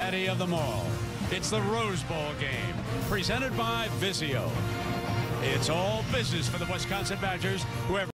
Daddy of them all. It's the Rose Bowl game, presented by Vizio. It's all business for the Wisconsin Badgers, whoever